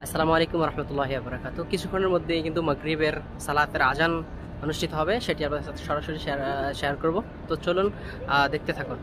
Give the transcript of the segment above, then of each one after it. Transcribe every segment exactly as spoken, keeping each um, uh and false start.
আসসালামু আলাইকুম রহমতুল্লাহি ওয়া বারাকাতুহু। কিছুক্ষণের মধ্যেই কিন্তু মাগরিবের সালাতের আজান অনুষ্ঠিত হবে, সেটি আপনাদের সাথে সরাসরি শেয়ার শেয়ার করব। তো চলুন দেখতে থাকুন।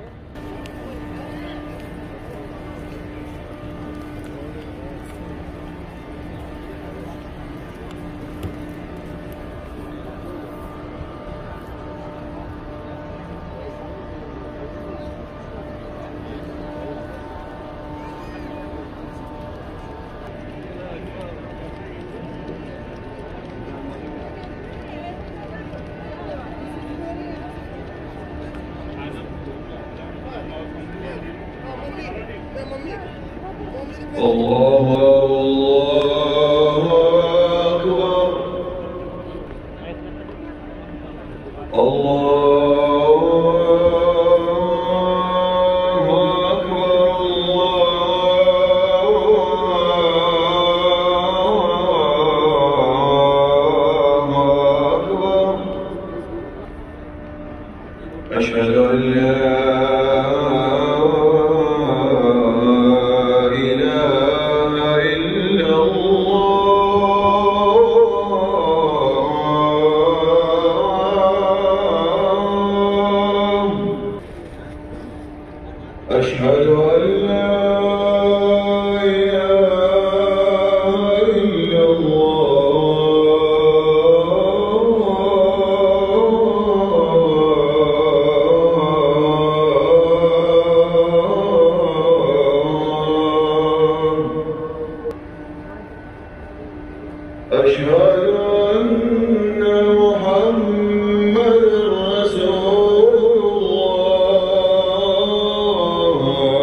أشهد أن لا إله إلا الله أشهد أن لا إله إلا أشهد أن محمد رسول الله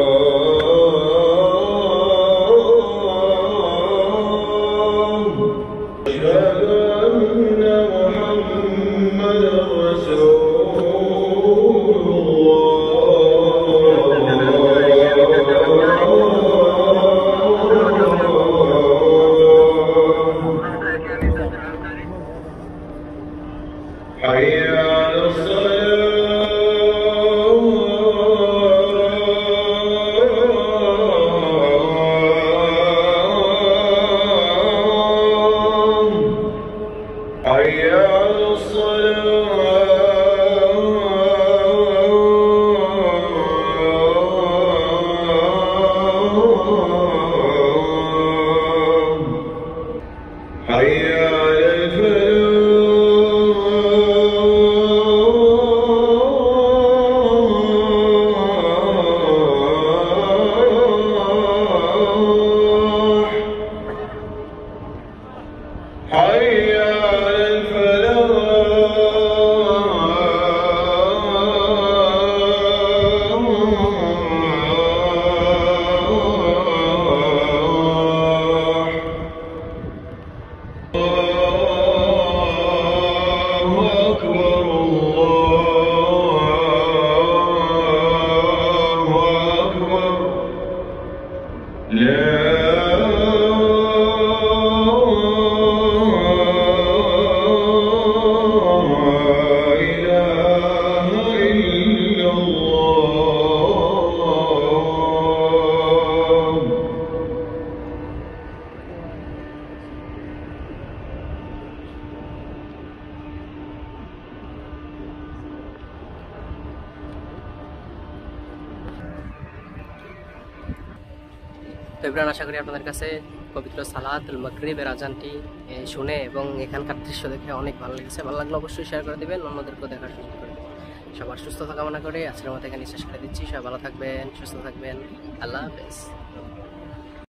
أشهد أن محمد رسول حي على الصلاة حي على الصلاة حي على الفلاح حي على তো ইব্রাহিম, আশা করি আপনাদের কাছে পবিত্র সালাতুল মাগরিবের আজানটি শুনে এবং এখানকার দৃশ্য দেখে অনেক ভালো লেগেছে। ভালো লাগলে অবশ্যই শেয়ার করে দেবেন, অন্যদেরকেও দেখার সুযোগ করে দেবেন। সবার সুস্থতা কামনা করে আজকের মতো এখানে শেষ করে দিচ্ছি। সবাই ভালো থাকবেন, সুস্থ থাকবেন। আল্লাহ হাফেজ।